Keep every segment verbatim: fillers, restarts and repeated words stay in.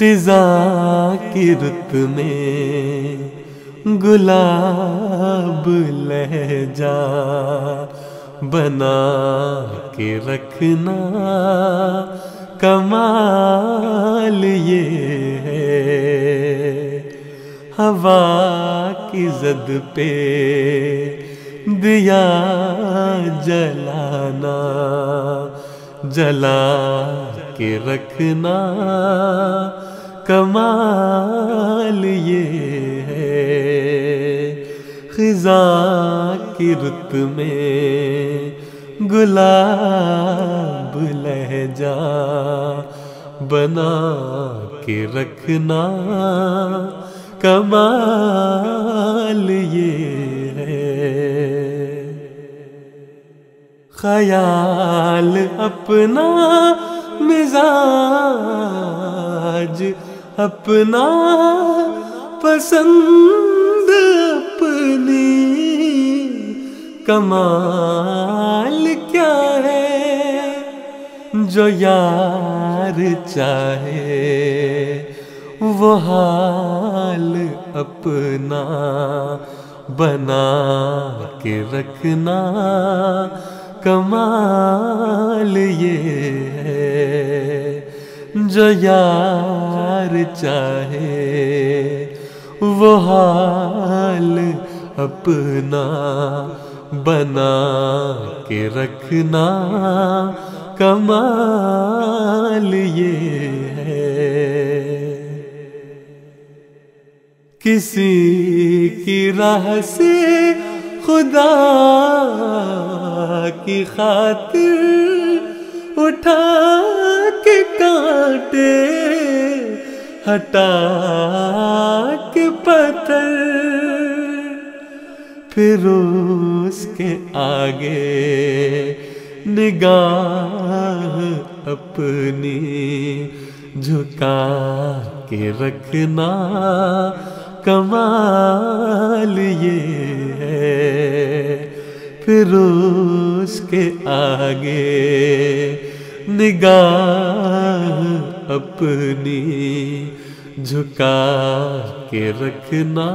خزاں کی رت میں گلاب لہجہ بنا کے رکھنا، کمال یہ ہے ہوا کی زد پہ دیا جلانا، جلا کے رکھنا، کمال یہ ہے خزاں کی رت میں گلاب لہجہ بنا کے رکھنا، کمال یہ ہے خیال اپنا مزاج اپنا پسند اپنی، کمال کیا ہے جو یار چاہے وہ حال اپنا بنا کے رکھنا، کمال یہ ہے جو یار چاہے وہ حال اپنا بنا کے رکھنا، کمال یہ ہے کسی کی راہ سے خدا کی خاطر اٹھا کے کانٹے ہٹا کے پتھر، پھر اس کے آگے نگاہ اپنی جھکا کے رکھنا، کمال یہ ہے پھر اس کے آگے نگاہ اپنی جھکا کے رکھنا،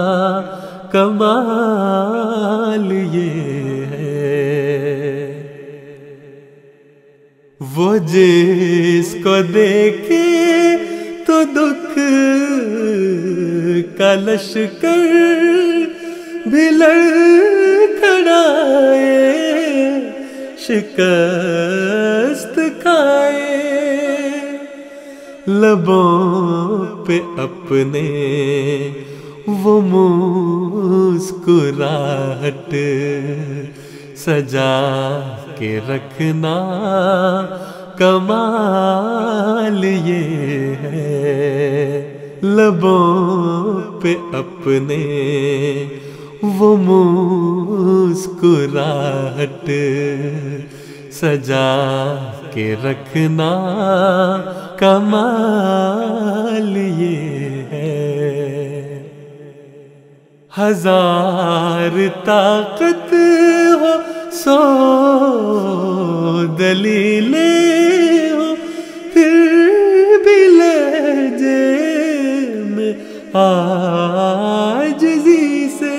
کمال یہ ہے وہ جس کو دیکھے تو دکھ کا لشکر بھی لڑکھڑائے، شکست کھائے، لبوں پہ اپنے وہ مسکراہٹ سجا کے رکھنا، کمال یہ ہے لبوں پہ اپنے وہ مسکراہٹ سجا کے رکھنا، کمال یہ ہے ہزار طاقت ہو سو دلیلیں ہو، پھر بھی لہجے میں عاجزی سے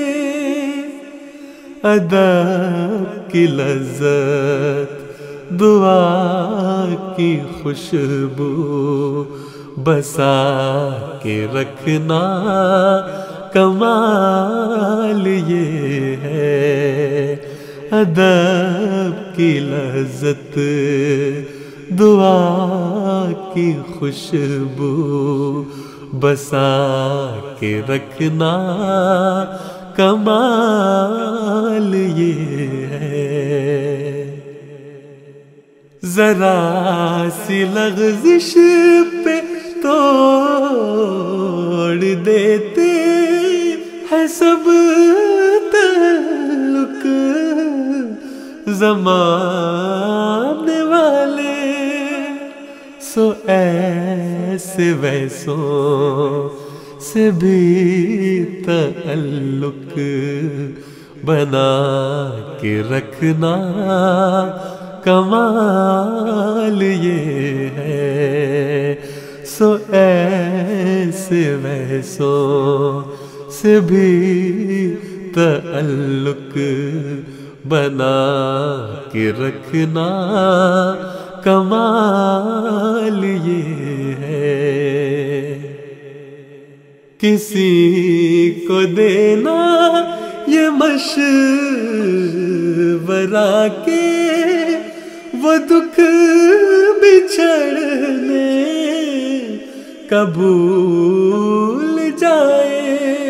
ادب کی لذت دعا کی خوشبو بسا کے رکھنا، کمال یہ ہے ادب کی لذت دعا کی خوشبو بسا کے رکھنا، کمال یہ ہے ذرا سی لغزش پہ توڑ دیتے ہے سب تعلق زمانے والے، سو ایسے ویسوں سے بھی تعلق بنا کے رکھنا، کمال یہ ہے سو ایسے ویسوں سے بھی تعلق بنا کے رکھنا کمال یہ ہے، کسی کو دینا یہ مشورہ کے وہ دکھ بچھڑنے کا بھول جائے،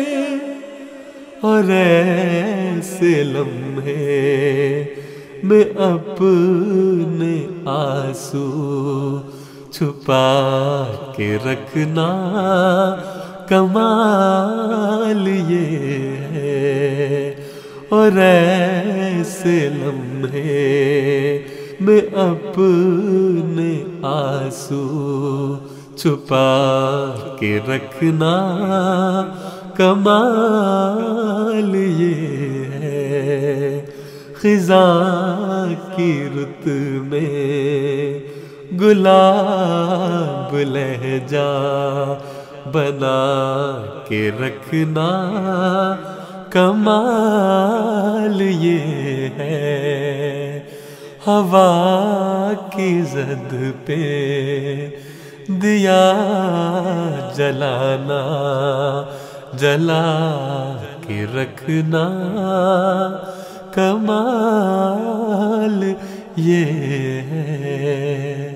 اور ایسے لمحے میں اپنے آنسو چھپا کے رکھنا کمال یہ ہے، اور ایسے لمحے میں اپنے آنسو چھپا کے رکھنا کمال یہ ہے، خزاں کی رت میں گلاب لہجہ بنا کے رکھنا کمال یہ ہے، ہوا کی زد پہ دیا جلانا جلا کے رکھنا کمال یہ ہے۔